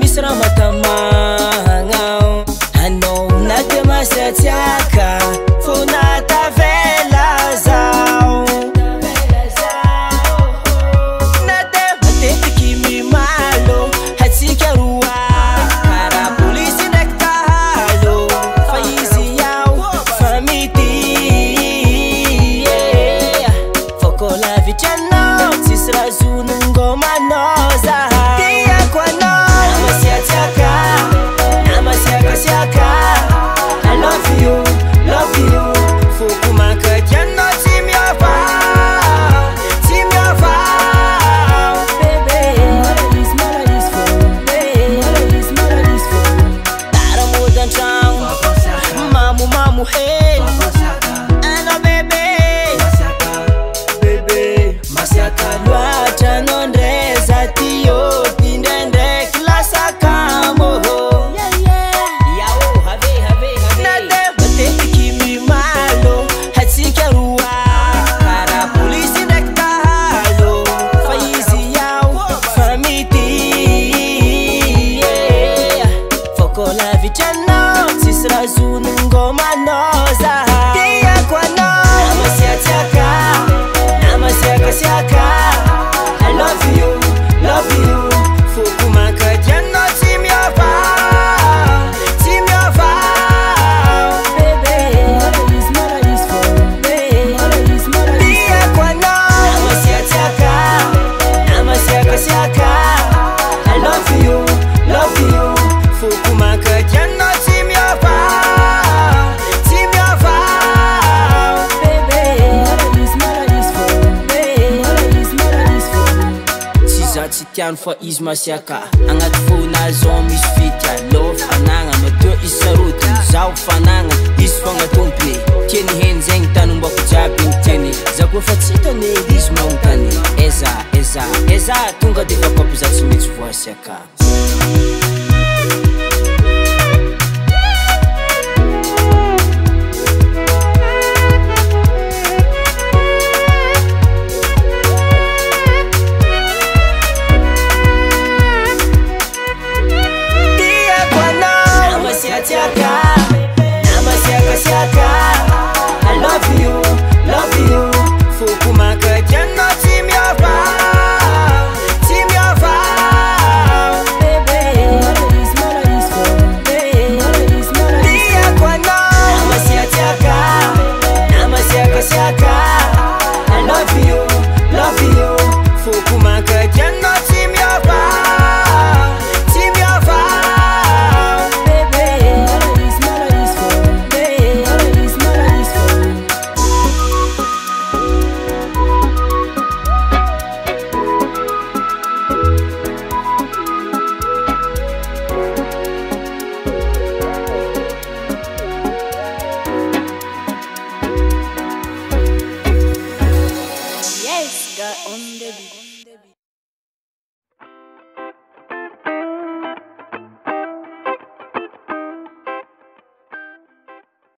misy raha matamagna anao na de masatsiaka fô natavela zao na de matetiky mimalo hatsika roa karaha polisy ndraiky tahalo fa izy iaho fa mity fô kô lavitra anao tsisy raha zonongomanao zahay tiako anao namasiatsiaka namasiakasiaka I love you foko makaky anao tsy miova bebe malaisy fô taramody antragno mamomamo hely anao bebe masiaka loatra anao ndreza tio tindraindraiky lasakamo na de matetiky mimalo hatsika roa karaha polisy ndraiky tahalo fa izy iaho fa mity fô kô lavitra anao tsisy raha zonongomanao zahay tiako anao namasiatsiaka namasiakasiaka I love you foko makaky anao tsy miova bebe malaisy fô tiako anao namasiatsiaka namasiakasiaka I love you foko makaky anao tsy miova bebe malaisy fô tsy za tsy tiano fa izy masiaka agnaty fônazao misy fity alô fanagna mateo isarotiny zao fanagna izy fagnatompony tiany heny zegny tanombako jiaby igny tiany za koa fa tsy hitane izy mahontany eza tonga de fa papo za tsy maintsy voasiaka